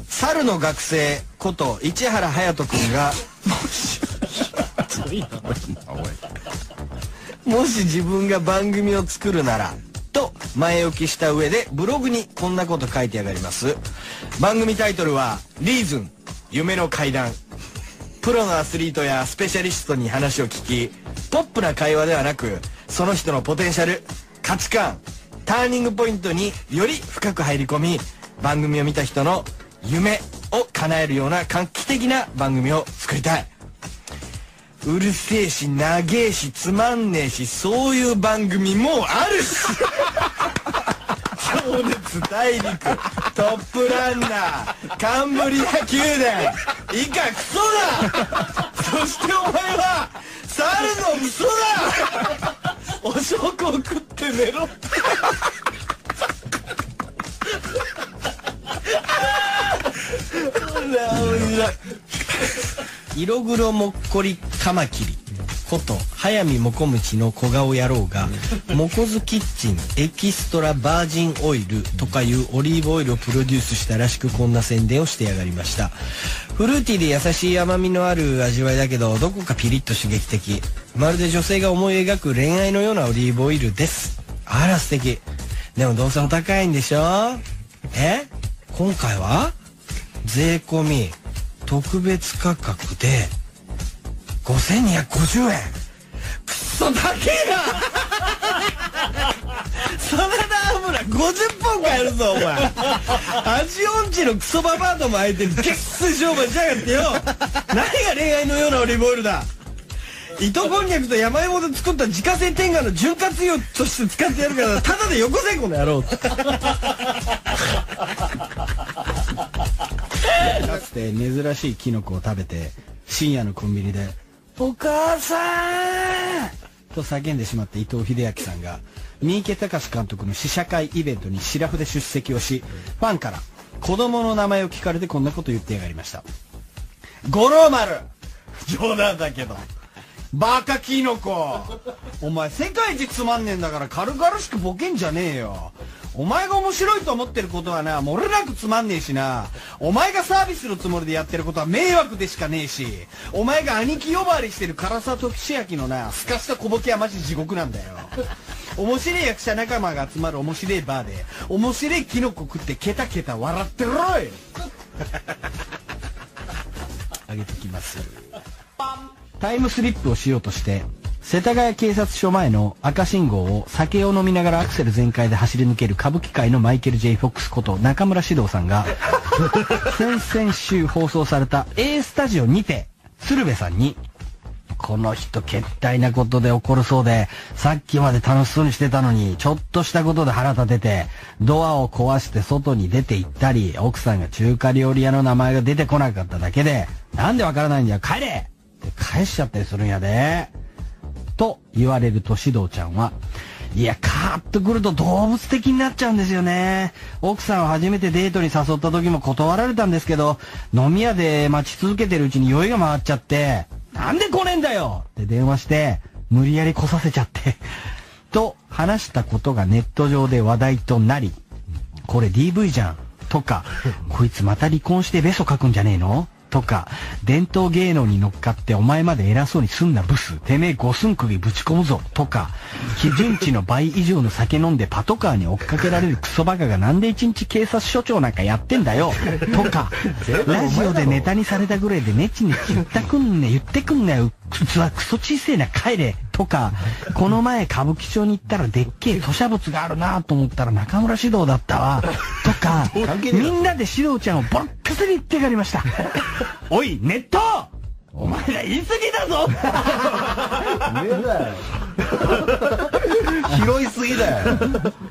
猿の学生こと市原隼人君がもし自分が番組を作るならと前置きした上でブログにこんなこと書いてあります。番組タイトルはリーズン夢の階段。プロのアスリートやスペシャリストに話を聞き、ポップな会話ではなくその人のポテンシャル、価値観、ターニングポイントにより深く入り込み、番組を見た人の夢を叶えるような画期的な番組を作りたい。うるせえし長えしつまんねえし、そういう番組もあるし情熱大陸、トップランナー、カンブリア宮殿、以下クソだそしてお前は猿のクソだお証拠を食って寝ろ色黒もっこりカマキリこと速水もこむちの小顔野郎がモコズキッチンエキストラバージンオイルとかいうオリーブオイルをプロデュースしたらしく、こんな宣伝をしてやがりました。フルーティーで優しい甘みのある味わいだけど、どこかピリッと刺激的、まるで女性が思い描く恋愛のようなオリーブオイルです。あら素敵。でもどうせお高いんでしょ。今回は税込み特別価格で5250円。くっそ高えなサラダ油50本買えるぞお前味音痴のクソババアとも相手に結構商売しやがってよ何が恋愛のようなオリーブオイルだ。糸こんにゃくと山芋で作った自家製天下の潤滑油として使ってやるからただでよこせこの野郎かつて珍しいキノコを食べて深夜のコンビニでお母さんと叫んでしまった伊藤英明さんが三池崇監督の試写会イベントにシラフで出席をし、ファンから子供の名前を聞かれてこんなこと言ってやがりました。五郎丸冗談だけどバカキノコお前世界一つまんねえんだから軽々しくボケんじゃねえよ。お前が面白いと思ってることはな、漏れなくつまんねえしな。お前がサービスのつもりでやってることは迷惑でしかねえし、お前が兄貴呼ばわりしてる唐沢時千秋のなすかした小ボケはマジ地獄なんだよ。面白い役者仲間が集まる面白いバーで面白いキノコ食ってケタケタ笑ってろいあげてきます。タイムスリップをしようとして世田谷警察署前の赤信号を酒を飲みながらアクセル全開で走り抜ける歌舞伎界のマイケル・ J ・フォックスこと中村獅童さんが先々週放送された A スタジオにて鶴瓶さんにこの人けったいなことで怒るそうで、さっきまで楽しそうにしてたのにちょっとしたことで腹立ててドアを壊して外に出て行ったり、奥さんが中華料理屋の名前が出てこなかっただけでなんでわからないんだよ帰れって返しちゃったりするんやでと言われると獅童ちゃんは、いやカーッとくると動物的になっちゃうんですよね。奥さんを初めてデートに誘った時も断られたんですけど、飲み屋で待ち続けてるうちに酔いが回っちゃってなんで来ねえんだよって電話して無理やり来させちゃってと話したことがネット上で話題となり、これ DV じゃんとかこいつまた離婚してベソ書くんじゃねえのとか、伝統芸能に乗っかってお前まで偉そうにすんなブス、てめえ五寸釘ぶち込むぞとか、基準値の倍以上の酒飲んでパトカーに追っかけられるクソバカがなんで一日警察署長なんかやってんだよとか、ラジオでネタにされたぐらいでネチネチ言ってくんなよ器クソ小せえな帰れとか、この前歌舞伎町に行ったらでっけえ吐砂物があるなと思ったら中村獅童だったわとかみんなで獅童ちゃんをボッカスに言ってやりましたおいネットお前ら言い過ぎだぞ拾いすぎだよ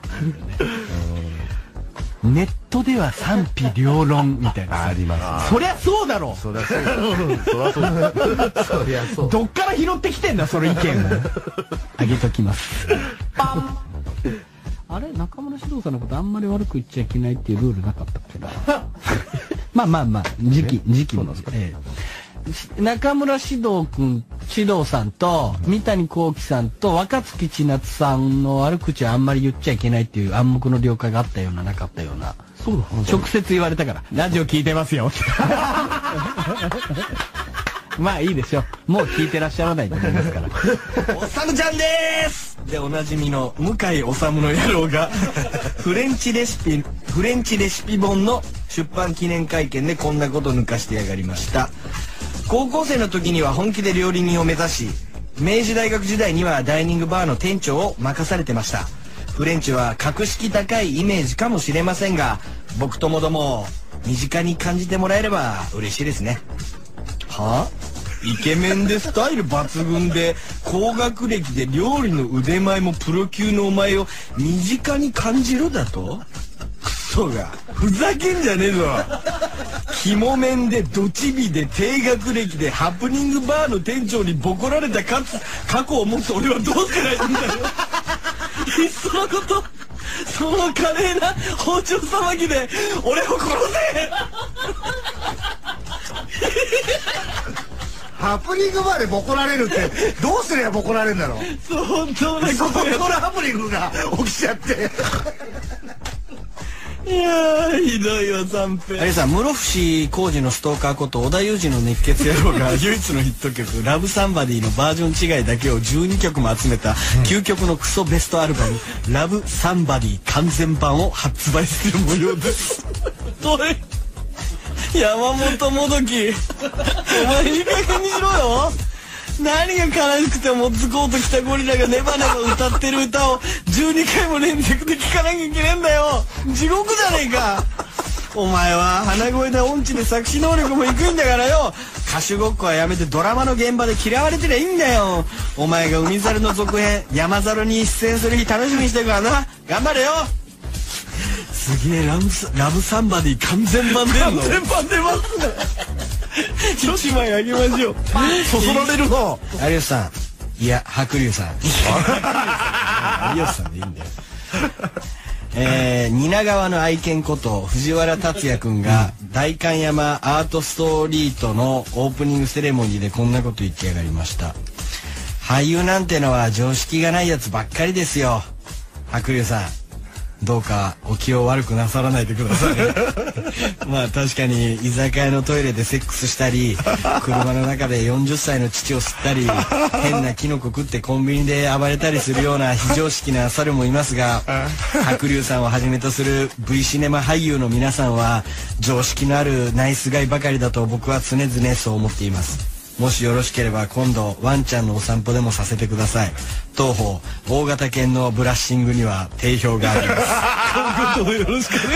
ネットでは賛否両論みたいなあります。 そりゃそうだろ。 そりゃそうだ。そりゃそう。 どっから拾ってきてんだその意見をあげときますあれ中村獅童さんのことあんまり悪く言っちゃいけないっていうルールなかったっけなまあ時期も中村獅童さんと三谷幸喜さんと若槻千夏さんの悪口はあんまり言っちゃいけないっていう暗黙の了解があったようななかったような。 そうだ。 直接言われたから、ラジオ聞いてますよ。まあいいでしょう。もう聞いてらっしゃらないと思いますから。おさむちゃんですでおなじみの向井おさむの野郎がフレンチレシピ本の出版記念会見でこんなこと抜かしてやがりました。高校生の時には本気で料理人を目指し、明治大学時代にはダイニングバーの店長を任されてました。フレンチは格式高いイメージかもしれませんが、僕ともども身近に感じてもらえれば嬉しいですね。はあ、イケメンでスタイル抜群で高学歴で料理の腕前もプロ級のお前を身近に感じるだと？クソがふざけんじゃねえぞ。肝面でドチビで低学歴でハプニングバーの店長にボコられた過去を持つ俺はどうすりゃいいんだよ。いっそのことその華麗な包丁さばきで俺を殺せ。 ハプニングバーでボコられるってどうすりゃボコられるんだろう。 そう、本当なことや。 そのハプニングが起きちゃって。 いやー、ひどいわ、三平。あれさ、室伏浩二のストーカーこと織田裕二の熱血野郎が唯一のヒット曲「ラブサンバディ」のバージョン違いだけを12曲も集めた究極のクソベストアルバム「ラブサンバディ完全版」を発売する模様です。おい、山本もどき、お前いい加減にしろよ。何が悲しくてもズコーときたゴリラがネバネバ歌ってる歌を12回も連続で聴かなきゃいけねえんだよ。地獄じゃねえか。お前は鼻声で音痴で作詞能力も低いんだからよ。歌手ごっこはやめてドラマの現場で嫌われてりゃいいんだよ。お前が海猿の続編山猿に出演する日楽しみにしてるからな。頑張れよ。すげえ、ラブサンバディ完全版出るの。完全版出ますね。一枚あげましょう。 そそられるの。 有吉さん、いや白龍さん。有吉さんでいいんだよ。蜷川の愛犬こと藤原竜也くんが代官山アートストリートのオープニングセレモニーでこんなこと言ってやがりました。俳優なんてのは常識がないやつばっかりですよ。白龍さん、どうかお気を悪くなさらないでください。まあ確かに居酒屋のトイレでセックスしたり、車の中で40歳の父を吸ったり、変なキノコ食ってコンビニで暴れたりするような非常識な猿もいますが、白龍さんをはじめとする V シネマ俳優の皆さんは常識のあるナイスガイばかりだと僕は常々そう思っています。もしよろしければ今度ワンちゃんのお散歩でもさせてください。当方大型犬のブラッシングには定評があります。今後ともよろしくね。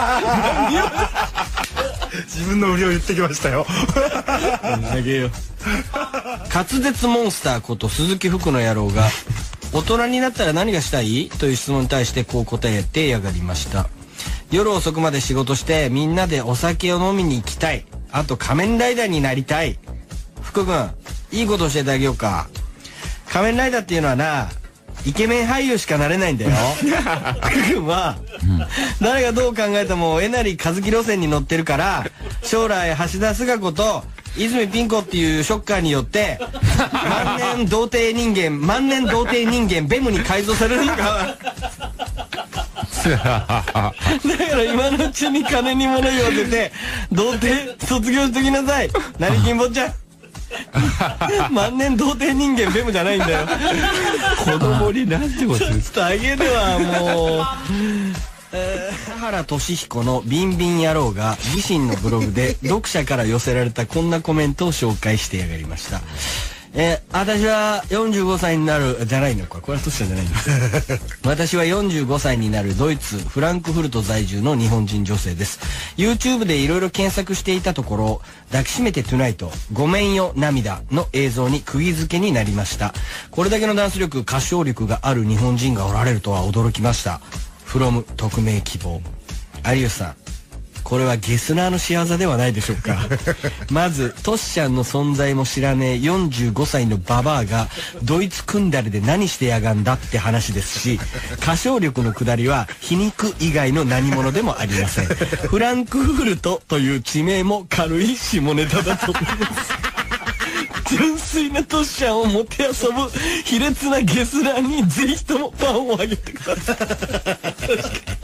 自分の売りを言ってきましたよ。 あげよう。滑舌モンスターこと鈴木福の野郎が大人になったら何がしたいという質問に対してこう答えてやがりました。夜遅くまで仕事してみんなでお酒を飲みに行きたい。あと仮面ライダーになりたい。福君、いいこと教えてあげようか。仮面ライダーっていうのはな、イケメン俳優しかなれないんだよ。福君は、誰がどう考えてもえなりかずき路線に乗ってるから、将来橋田壽賀子と泉ピン子っていうショッカーによって万年童貞人間ベムに改造されるのか。だから今のうちに金に物言わせて童貞卒業しときなさい。何金坊ちゃん。万年童貞人間ベムじゃないんだよ。 子供になんてこと言う。 ちょっとあげるわもう。田原俊彦のビンビン野郎が自身のブログで読者から寄せられたこんなコメントを紹介してやがりました。私は45歳になるじゃないのか、これはトシちゃんじゃないんです。私は45歳になるドイツフランクフルト在住の日本人女性です。 YouTube でいろいろ検索していたところ、抱きしめてトゥナイトごめんよ涙の映像に釘付けになりました。これだけのダンス力歌唱力がある日本人がおられるとは驚きました。 from 匿名希望。有吉さん、これはゲスナーの仕業ではないでしょうか。まずトシちゃんの存在も知らねえ45歳のババアがドイツクンダルで何してやがんだって話ですし、歌唱力のくだりは皮肉以外の何者でもありません。フランクフルトという地名も軽い下ネタだと思います。純粋なトシちゃんをもてあそぶ卑劣なゲスナーにぜひともパンをあげてください。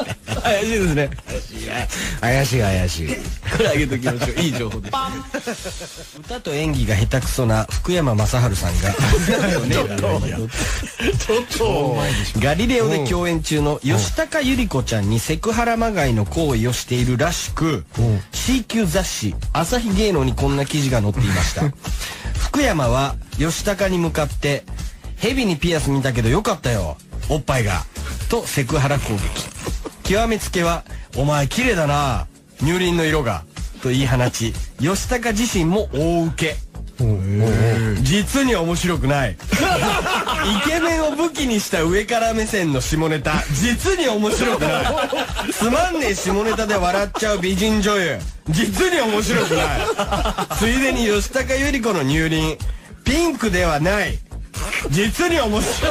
怪しいですね。 怪しい怪しい。 これあげときましょう。いい情報です。歌と演技が下手くそな福山雅治さんがちょっとガリレオで共演中の吉高由里子ちゃんにセクハラまがいの行為をしているらしく、C 級雑誌朝日芸能にこんな記事が載っていました。福山は吉高に向かって「ヘビにピアス見たけどよかったよおっぱいが」とセクハラ攻撃。極めつけは「お前綺麗だな乳輪の色が」と言い放ち、吉高自身も大受け。実に面白くない。イケメンを武器にした上から目線の下ネタ、実に面白くない。つまんねえ下ネタで笑っちゃう美人女優、実に面白くない。ついでに吉高由里子の乳輪ピンクではない、実に面白い。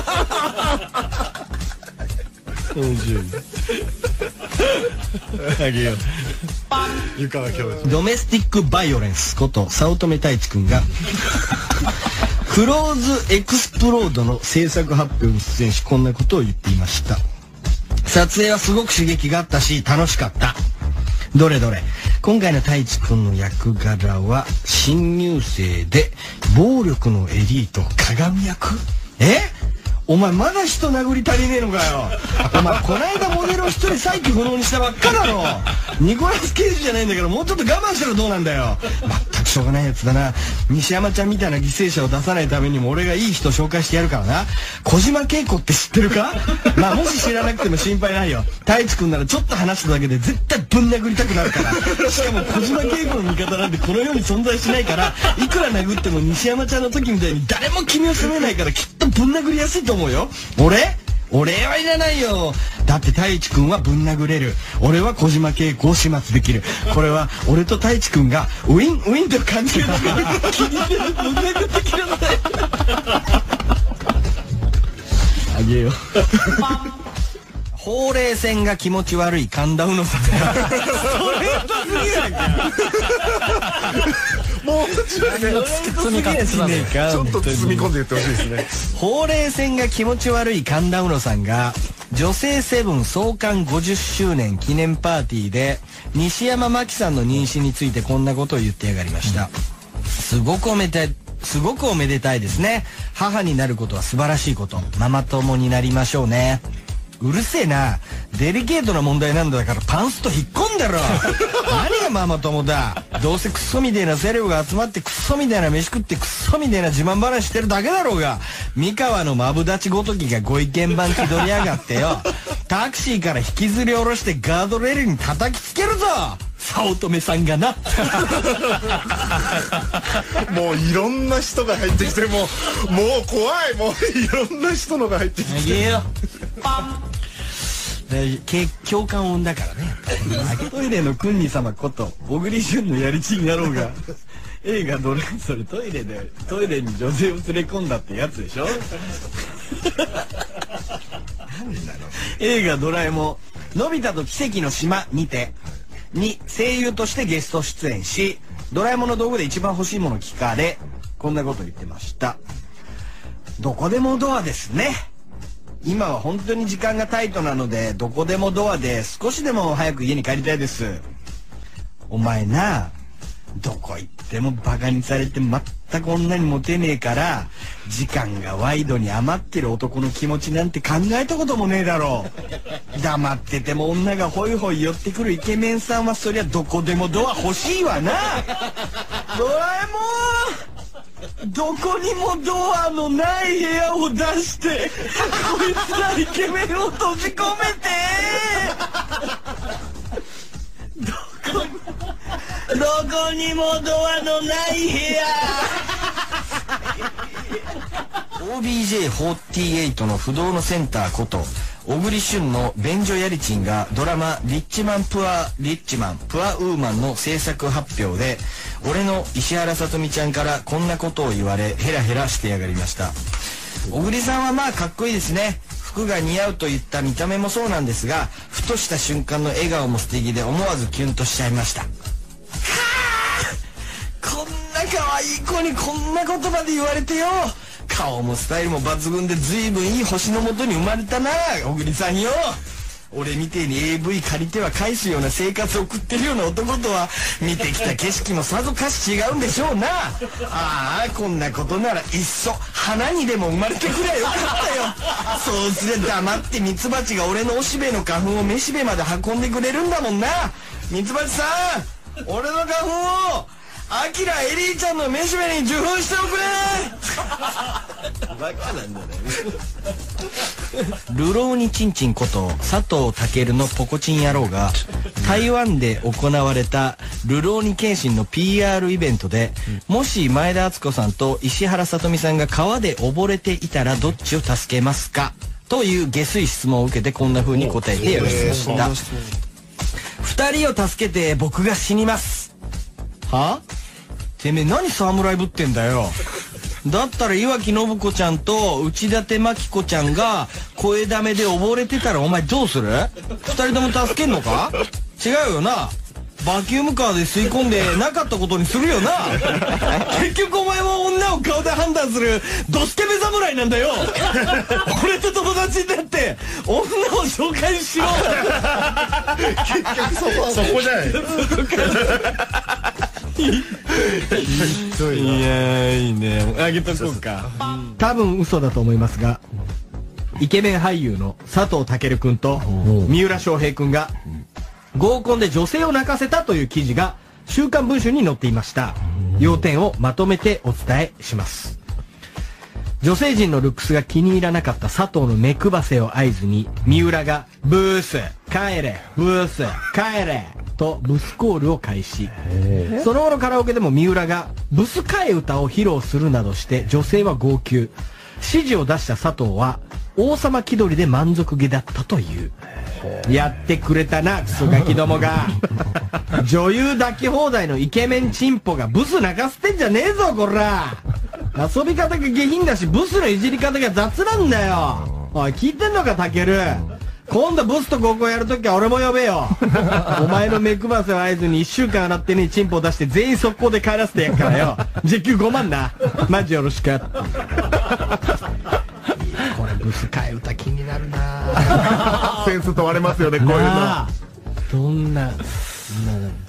あげよう。 湯川教授。 ドメスティックバイオレンスこと早乙女太一くんがクローズエクスプロードの制作発表に出演し、こんなことを言っていました。撮影はすごく刺激があったし楽しかった。どれどれ、今回の太一くんの役柄は新入生で暴力のエリート鏡役。お前まだ人殴り足りねえのかよ。お前こないだモデルを一人再起不能にしたばっかだろ。ニコラス・ケイジじゃないんだからもうちょっと我慢したらどうなんだよ。全くしょうがないやつだな。西山ちゃんみたいな犠牲者を出さないためにも俺がいい人紹介してやるからな。小島恵子って知ってるか？もし知らなくても心配ないよ。太一くんならちょっと話しただけで絶対ぶん殴りたくなるから。しかも小島恵子の味方なんてこの世に存在しないから、いくら殴っても西山ちゃんの時みたいに誰も君を責めないからきっとぶん殴りやすいと思うよ。俺はいらないよ。だって太一くんはぶん殴れる。俺は小島恵子を始末できる。これは俺と太一くんがウィンウィンと感じるのが気に入ってる。ぶん殴ってきなさい。あげよう。ほうれい線が気持ち悪い神田うのさんがストレートすぎやんか。 もうちょっとね、ちょっと包み込んで言ってほしいですね。 ほうれい線が気持ち悪い神田うのさんが女性セブン創刊50周年記念パーティーで西山真紀さんの妊娠についてこんなことを言ってやがりました。すごくおめでたいですね。母になることは素晴らしいこと。ママ友になりましょうね。うるせえな。デリケートな問題なんだからパンスト引っ込んでろ。何がママ友だ。どうせクソみてえなセレブが集まってクソみたいな飯食ってクソみたいな自慢話してるだけだろうが。三河のマブダチごときがご意見番気取りやがってよ。タクシーから引きずり下ろしてガードレールに叩きつけるぞ。早乙女さんがな。 もういろんな人が入ってきてもう怖い。もういろんな人のが入ってきて。 あげよ。共感を生んだからね。トイレのクンニ様こと小栗旬のやりちん野郎が映画ドラそれトイレに女性を連れ込んだってやつでしょ。映画ドラえもんのび太と奇跡の島にてに声優としてゲスト出演し、ドラえもんの道具で一番欲しいものを聞かれこんなこと言ってました。どこでもドアですね。今は本当に時間がタイトなのでどこでもドアで少しでも早く家に帰りたいです。お前な、どこ行ってもバカにされて全く女にモテねえから時間がワイドに余ってる男の気持ちなんて考えたこともねえだろう。黙ってても女がホイホイ寄ってくるイケメンさんはそりゃどこでもドア欲しいわな。ドラえもん、どこにもドアのない部屋を出してこいつらイケメンを閉じ込めて。どこにもドアのない部屋。OBJ48 の不動のセンターこと小栗旬の便所やりちんがドラマリッチマンプアウーマンの制作発表で俺の石原さとみちゃんからこんなことを言われヘラヘラしてやがりました。小栗さんはまあかっこいいですね。服が似合うといった見た目もそうなんですが、ふとした瞬間の笑顔も素敵で思わずキュンとしちゃいました。こんな可愛い子にこんな言葉で言われてよ。顔もスタイルも抜群で随分いい星のもとに生まれたな小栗さんよ。 俺みてえに AV 借りては返すような生活を送ってるような男とは見てきた景色もさぞかし違うんでしょうな。ああ、こんなことならいっそ花にでも生まれてくりゃよかったよ。そうすりゃ黙ってミツバチが俺のおしべの花粉をめしべまで運んでくれるんだもんな。ミツバチさん、俺の花粉をアキラエリーちゃんのめしべに受粉しておくれ。バカなんだね。ルローニチンチンこと佐藤健のポコチン野郎が台湾で行われたルローニケンシンの PR イベントで、もし前田敦子さんと石原さとみさんが川で溺れていたらどっちを助けますかという下水質問を受けてこんな風に答えてやりました。二人を助けて僕が死にます。は？てめえ何侍ぶってんだよ。だったら岩城信子ちゃんと内館真紀子ちゃんが声だめで溺れてたらお前どうする？二人とも助けんのか？違うよな。バキュームカーで吸い込んでなかったことにするよな。結局お前も女を顔で判断するドスケベ侍なんだよ。俺と友達になって女を紹介しろ。 結局そこじゃない。 いやいいね。あげとこうか。多分嘘だと思いますが、イケメン俳優の佐藤健くんと三浦翔平くんが合コンで女性を泣かせたという記事が週刊文春に載っていました。要点をまとめてお伝えします。女性陣のルックスが気に入らなかった佐藤の目くばせを合図に三浦がブース帰れブース帰れとブスコールを開始。その後のカラオケでも三浦がブス替え歌を披露するなどして女性は号泣。指示を出した佐藤は王様気取りで満足げだったという。やってくれたなクソガキどもが。女優抱き放題のイケメンチンポがブス泣かせてんじゃねえぞこら。遊び方が下品だしブスのいじり方が雑なんだよ。おい聞いてんのかタケル。今度ブスと合コンやるときは俺も呼べよ。お前の目配せを合図に1週間洗ってねチンポ出して全員速攻で帰らせてやっからよ。時給5万な。マジよろしく。これブス替え歌気になるな。 センス問われますよねこういうの。 どんな